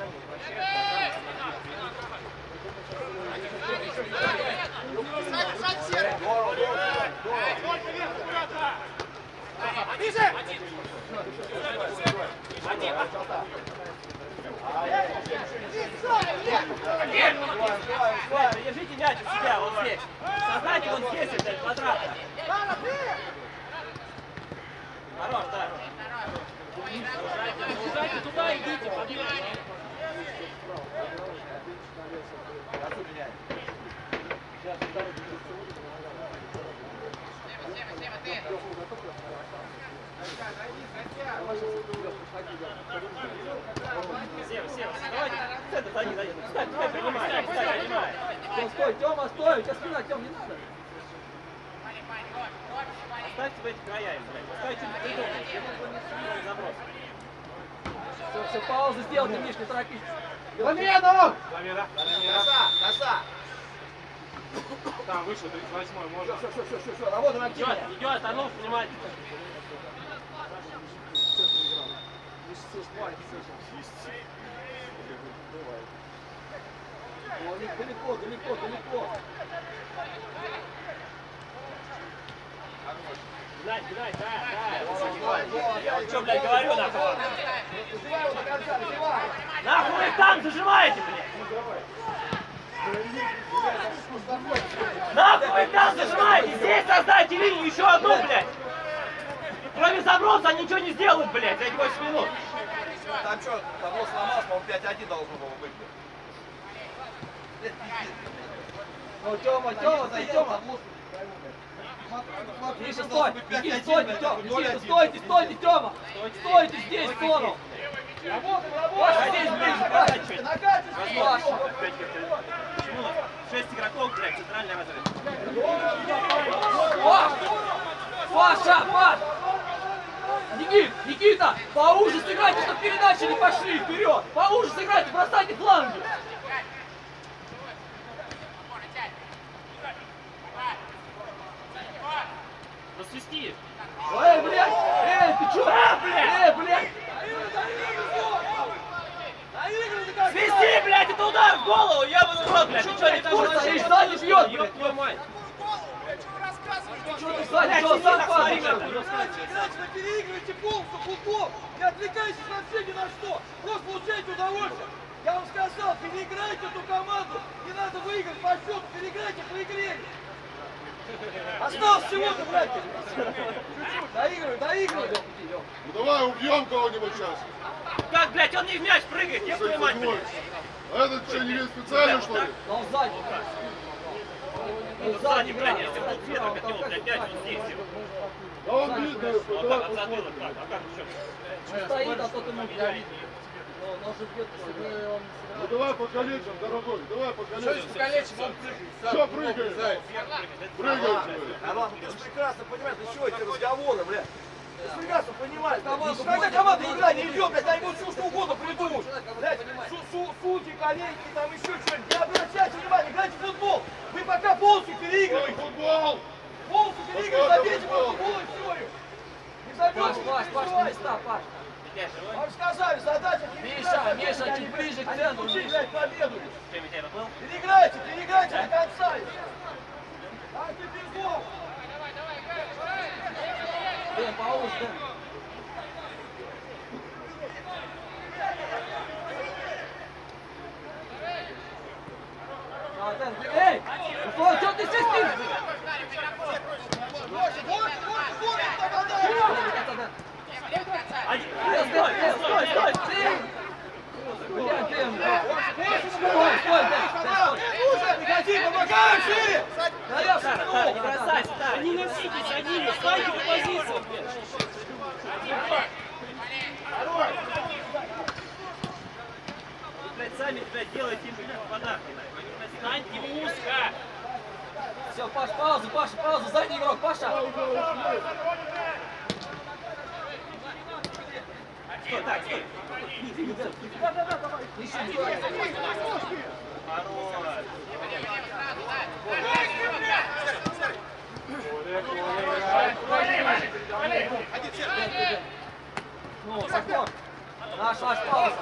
E: Держите мяч у себя, вот здесь. Создайте вот здесь, блядь, квадратно. Хорош, да. Бежайте туда, идите, поднимайте. Сева, Сева, давайте. Центр, садись, садись. Пускай, пускай принимай, пускай принимай.
A: Тём, стой, Тёма, стой, у тебя спина, Тём, не надо.
E: Оставьте в эти края, блядь. Пускай чуть придумают. Заброс.
A: Все, все, паузу сделайте, Миш, не торопитесь.
C: Замену!
B: Коса, коса.
C: Там вышел тридцать восьмой, можно.
B: Все, все, все, все, все, работаем активно.
E: Идет, идет, а ну, внимательно.
A: О, далеко, далеко, далеко.
E: Гнать, гнать, да, да. Я вот что, блядь, говорю, нахуй.
B: Развивай его до конца, развивай.
E: Нахуй вы их там зажимаете, блядь. Нахуй вы их там зажимаете. Здесь создайте линию, еще одну, блядь. Кроме заброса они ничего не сделают, блядь, за эти восемь минут.
B: Там что, табло сломалось, по-моему, пять один должно было быть.
A: Ну, Тёма, Тёма, дай, Тёма. Миша, стой, Никита, стойте, Тёма, Никита, стойте, стойте, Тёма. Стойте здесь, Сону.
B: Работаем,
A: Паша,
B: работаем.
A: здесь ближе,
B: На
A: Паша.
B: качестве, на качестве.
A: Паша.
E: Почему? Шесть игроков, блядь, центральный разрыв.
A: Паш! Паша, Паш! Никит, Никита, поуже сыграйте, чтобы передачи не пошли вперед! Поуже сыграйте, бросайте фланги!
E: Засвисти.
A: Эй, блядь! Эй, ты чё?
E: А, блядь!
A: Эй, блядь!
E: Свисти, блядь, это удар в голову, ебаный в рот, блядь. Ты что, не
A: Курс, стоишь, сзади бьет, блядь!
E: Ёб твою мать.
A: Чё ты сзади,
E: Блядь,
A: чё,
E: сиди
A: сам
E: так,
A: падаешь?
E: смотри, как-то.
B: Играйте, играйте, вы переигрываете полностью футбол. Не отвлекайтесь вообще ни на что. Просто получайте удовольствие. Я вам сказал, переиграйте эту команду. Не надо выиграть по счету, переиграйте по игре. Осталось всего-то, блядь. Чуть-чуть, доигрывай, доигрывай.
D: Ну давай убьем кого-нибудь сейчас.
E: Как, блядь, он не в мяч прыгает, еб твою мать, блядь.
D: А этот что, не видит специально, что ли?
A: Он сзади.
E: Ну, тут сзади, блядь, если бы ветра хотел, блядь, опять вот здесь его.
C: Да он видно,
E: Ну,
C: давай
E: а как, от затылок
C: посмотрим.
E: как? А как еще?
A: Стоит, а тот ему бьет. Но ножик бьет по себе, он
C: Ну давай покалечим, дорогой, давай покалечим. Все, прыгай. Прыгай.
B: Роман, ты же прекрасно понимаешь, для чего эти разговоры, блядь? Ты же прекрасно понимаешь. Когда команда игра не идет, блядь, они будут все что угодно придумать. Блядь, су- су- судьи, коллеги, там еще что-нибудь. Не обращайте внимания, играйте в футбол. Вы пока полностью переигрываете.
C: Футбол.
B: Полностью переигрываете, забейте просто футбол и все. Не
A: Паш,
B: забейте,
A: Паш, Паш, на места, Паш.
B: вам же сказали, задача
A: Миша, Миша, чуть ближе к центру.
B: Учить, блядь, победу.
E: Что, Митяй поплыл?
B: Переиграйте, переиграйте до конца. Так ты без гол.
A: Дэн, пауз, Дэн. А, Дэн, эй! Что, что ты здесь стоишь?
B: Вот, вот, вот, так отдай.
A: Дэн, Дэн, Дэн, стой, стой, стой! Блядь, Дэн, стой, стой, Дэн, Дэн, стой.
B: Слушай, приходи, помогай, шире.
A: Да я
E: Сара,
A: шагнул.
E: Сара, не бросай, Сара. Не носите за ними, встаньте в позицию, блядь. Вы, блядь, сами, блядь, делаете им, блядь, подарки. Встаньте узко.
A: Все, Паш, пауза, Паша, пауза, задний игрок, Паша.
E: Стой, так, стой.
A: Ищи, стой.
E: Хорош.
A: Ну, подбор. Наш, наш, пауза.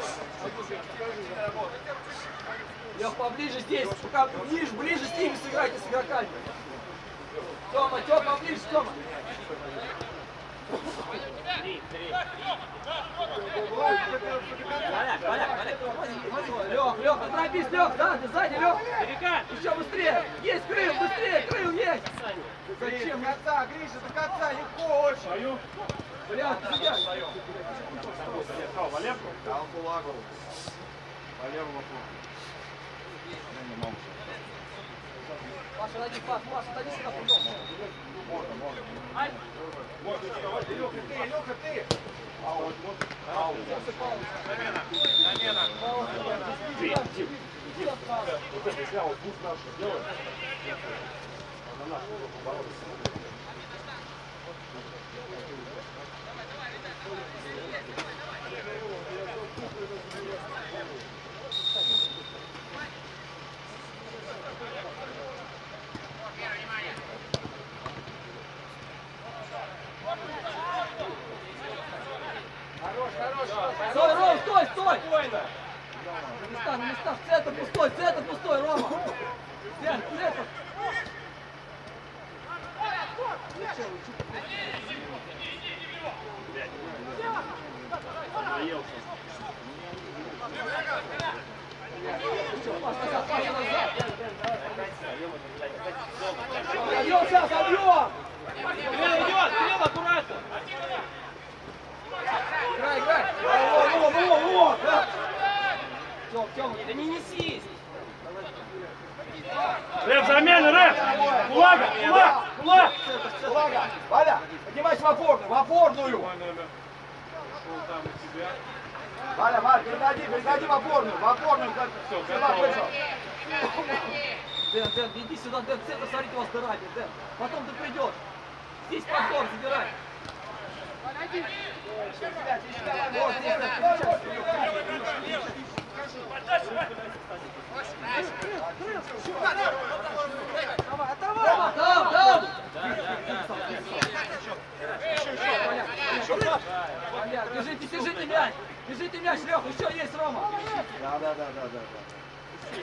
A: Лех, поближе здесь, пока ближе, ближе с ними сыграйте, с игроками. Тёма, Тёма, поближе, Тёма.
E: Три, три.
A: Валяк, валяк, валяк. Лех, Лех, оторопись, Лех, да, ты сзади, Лех.
E: Перекат.
A: Еще быстрее. Есть крыл, быстрее, крыл есть.
B: Зачем? До конца, Гриша, до конца, легко очень.
A: Бля, ты где?
G: Там Кулагов. По левому
A: Паша, отойди, Паш, Паша, отойди сюда, футбол.
G: Можно, можно.
B: Илюха, ты, Илюха, ты.
A: Стой, Ром, стой, стой! На местах, на местах, центр пустой, центр пустой, Рома! Центр, центр! Паш, назад, Паша, назад! Объем сейчас, объем!
E: Кирилл идет, Кирилл, аккуратно.
A: Играй, играй! Во, во, во, во! Тём, Тём,
E: Да не несись.
C: Рэп, замена, рэп! Кулага, кулак, кулак!
B: Влага, Валя, поднимайся в опорную, в опорную. Валя, Валя, переходи, переходи в опорную, в опорную. Как... Сюда вышел.
A: Дэн, Дэн, иди сюда, Дэн, центр, смотрите, у вас дыра, Дэн. Потом ты придешь. Здесь подбор, забирай. Вот здесь, Дэн, сейчас. Там, там, там! Бля, держите, держите мяч! Держите мяч, Леха, еще есть, Рома!
B: Да, да, да, да, да, да.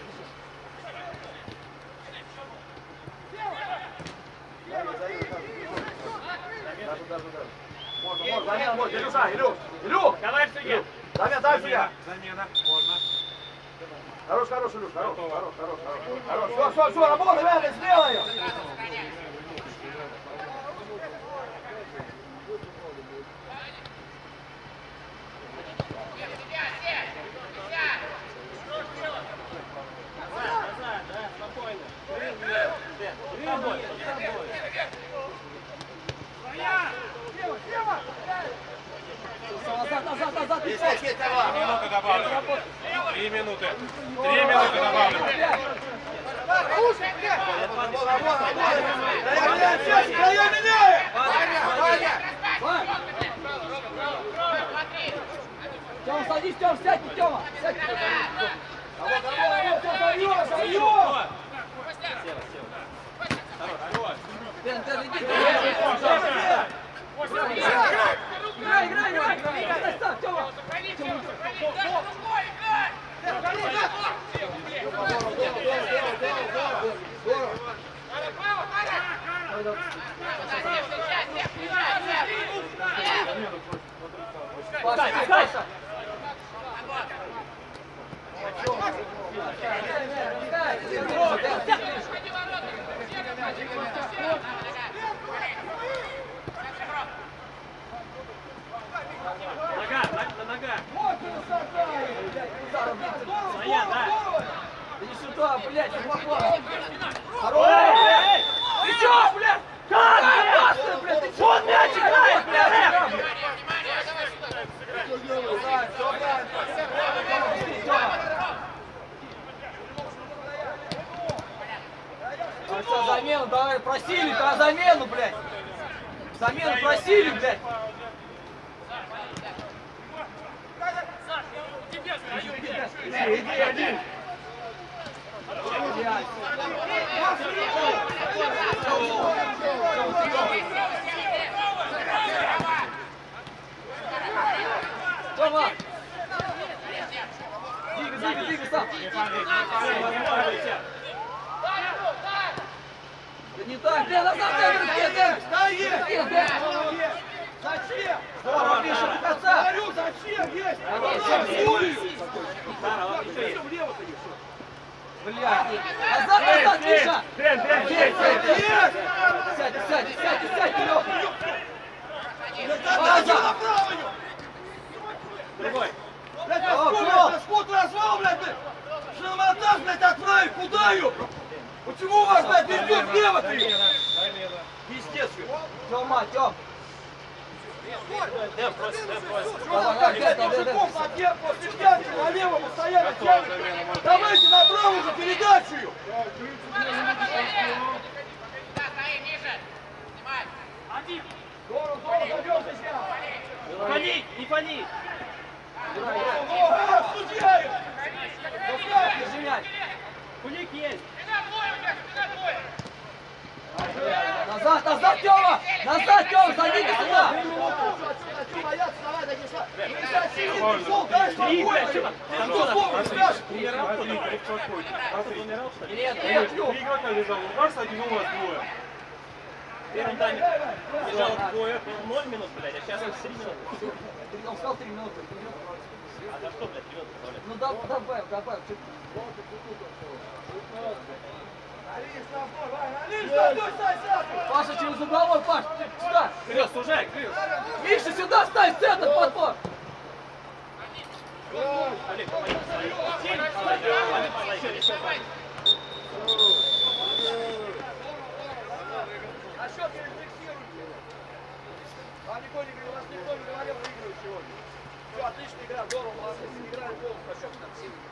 B: Даже, даже, даже. Можно, можно, замена, можно. Илюша, Илюх, Илюх!
E: Давай в судья.
B: Замена, дай судья.
C: Замена, можно.
B: Хорош, хорош, Илюш, хорош, хорош, хорош, хорош. Хорош, все, все, все, работай, Валя, сделаем!
E: Назад, назад, да, спокойно. Кирилл, Дэн.
D: минуты добавлю. Три минуты. Три минуты добавлю.
B: Края меняем!
A: Тёма, садись, Тёма, сядь, Тёма! Сядь! А вот, а вот, а вот, даём, даём! Дэн, Дэн, иди! Играй, играй, играй! Ставь, ставь, Тёма! Паша, Паша!
E: Нога, на нога.
A: Своя, да? Иди сюда, блядь, хорош! Ты чё, блядь? Как, блядь? Блядь, ты чё? Он мяч играет, блядь! А что, замену давай, просили, про замену, блядь! Замену просили, блядь! Иди, иди! Тёма! Двигай, двигай, двигай, сам! Да не так, Дэн, назад, Дэн, Дэн, Дэн!
B: Стоит!
A: Дэн!
B: Зачем?
A: Здорово, Миша, до конца!
B: Говорю, зачем? Есть! Зачем влево-то не все?
A: Блядь! Назад, назад, Миша!
B: Дэн, Дэн,
A: Есть,
B: есть! Есть!
A: Сядь, сядь, сядь, сядь, Лёха!
B: Дайте направо ее!
E: Другой.
B: Блядь,
A: О,
B: раскол,
A: Фрол!
B: раскол, развал, блядь! Что на монтаж, блядь, отправить? Куда ее? Почему у вас, блядь, идет влево-то ее? Естественно.
A: Тёма, Тём!
E: Дэн, просто, Дэн, просто.
B: Что за блядь, мужиков на первом, после пятки налево постоянно тянет? Давайте направо уже передачу ее!
F: Да, стоим ниже. Снимай.
B: Здорово, здорово, зайдемся сейчас!
E: Не фони, не фони.
B: О, судья ее!
A: Держи мяч!
E: Кулик есть.
A: Назад, назад, Тёма! Назад, Тёма, садитесь сюда! Нет, нет,
D: Три игрока лежал, у вас один, у вас двое.
E: В первом тайме лежало двое, ноль минут, блядь, а сейчас три минуты.
A: он сказал три минуты.
E: А за что, блядь, три минуты добавлять?
A: Ну да, добавь, добавь. Паша, через угловой, Паш, сюда!
E: Крылья, сужай, крылья.
A: Миша, сюда ставь, центр, подбор!
E: Олег, помоги. Еще, еще, Олег.
B: А счет не рефлексируйте. Вам никто не говорил, у нас никто не говорил, выигрывает сегодня. Все, отличная игра, здорово, молодцы, играли полностью, а счет там сильный.